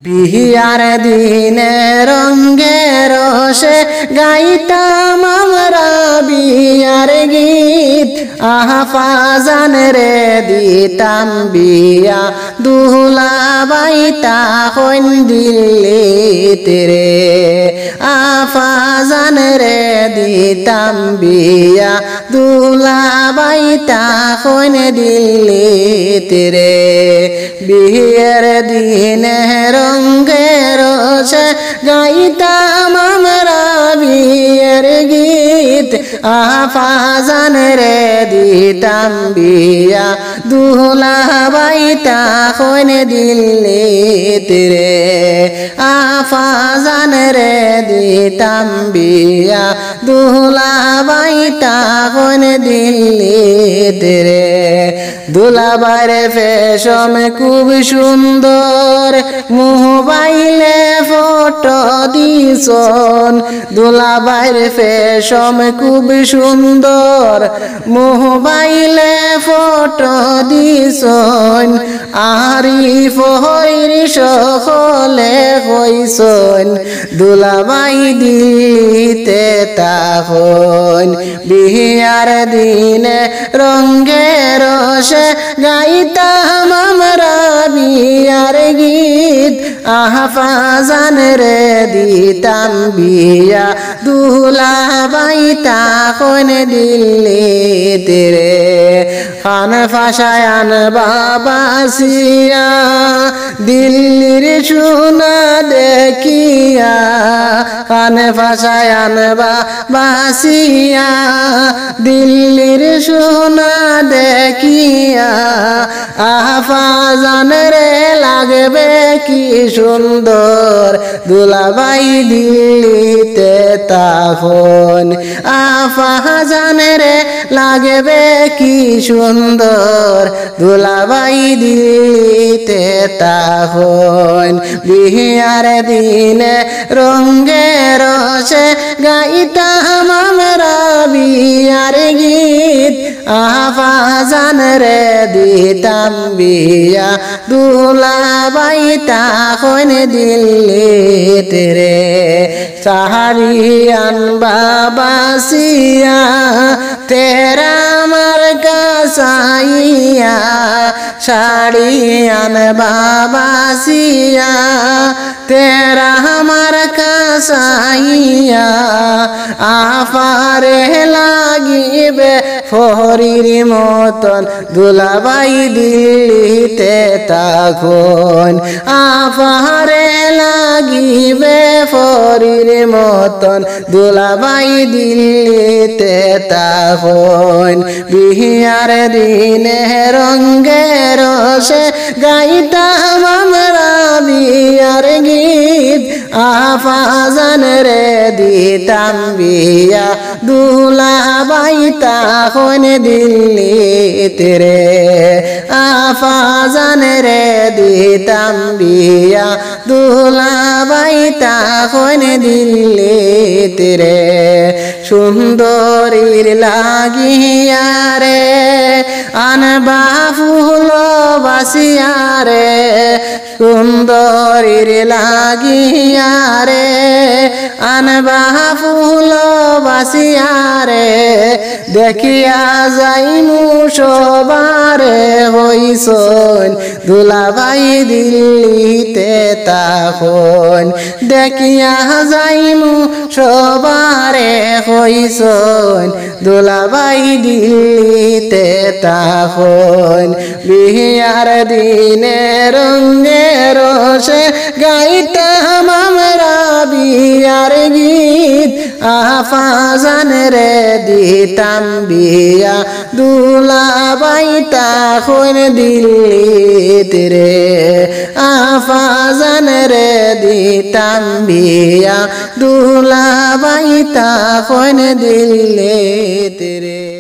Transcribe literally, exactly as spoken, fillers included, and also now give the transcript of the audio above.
বিয়ার দিনে রঙ্গে রসে গাইতাম আমরা বিয়ার গীত আহাফাজান রে দিতাম বিয়া দুলা বাইতা হইন দিল্লিতে রে আফাজান রে দিতাম বিয়া দুলা বাইতা হইন দিল্লিতে রে বিয়ের দিনে রঙ্গে রসে গাইতাম আমরা বিয়ের গীত আফাজান রে দিতাম বিয়া দুলা বাইতা হইন দিল্লিতে রে আফাজান রে দিতাম বিয়া দুলা বাইতা হইন দিল্লিতে রে দুলাবার ফেশম খুব সুন্দর মোবাইলে ফটো দিছন দুলাবার ফেশম খুব সুন্দর মোবাইলে ফটো দিছন আরিফ হইর সকলে হইছন দুলাবাই দিতে তখন বিয়ার দিনে রঙ্গে রসে গাইতাম আমরা বিয়ার গীত আহাফাজান রে দিতাম বিয়া দুলা বাইতা হইন দিল্লিতে রে খান ফাশায়ান বাবাসিয়া দিল্লির সোনা দেখিয়া খান ফাশায়ান বাবাসিয়া দিল্লির সোনা দেখিয়া আফাজান রে লাগবে কি সুন্দর দুলাবাই দিল্লিতে তখন আফাজান রে লাগবে কি সুন্দর দুলাবাই দিল্লিতে তখন বিয়ার দিনে রঙ্গে রসে গাইতাম আমরা বিয়ার গীত আফাজান রে দিতাম বিয়া দুলা বাইতা হইন দিল্লিতে রে সাহারিয়ান বাবাসিয়া তেরা আমার কাসাইয়া শাড়িয়ান বাবাসিয়া তেরা আমার কাসাইয়া আফারে লাগিবে ফরির মতন দুলাবাই দিল্লিতে তখন আফারে লাগিবে ফরির মতন দুলাবাই দিল্লিতে তখন বিয়ার দিনে রঙ্গে রসে গাইতাম আমরা বিয়ার গীত আফাজান রে দিতাম বিয়া দুলা বাইতা হইন দিল্লিতে রে আফাজান রে দিতাম বিয়া দুলা বাইতা হইন দিল্লিতে রে সুন্দরীর লাগিয়া রে আনবা ফুল বাসিয়া রে সুন্দরীর লাগিয়া রে আনবা ফুল বাসিয়া রে দেখিয়া যাইমু সবারে হইছন দুলাবাই দিল্লিতে তখন দেখিয়া যাইমু সবারে হইছন দুলাবাই দিল্লিতে তখন বিয়ার দিনে রঙ্গে রসে গাইতাম আমরা বিয়ার গীত আফাজান রে দিতাম বিয়া দুলা বাইতা হইন দিল্লিতে রে আফাজান রে দিতাম বিয়া দুলা বাইতা হইন দিল্লিতে রে।